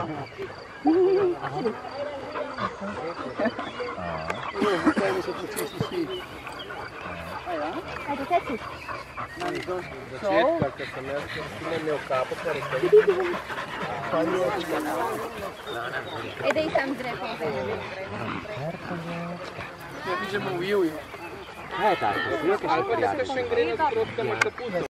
Ajde, teci. Začetka, kad sam ja snimio kapo, pa rekao. E da i sam zrekao. Idemo u Iju. Tako, io che sei Poi riesco a scendere in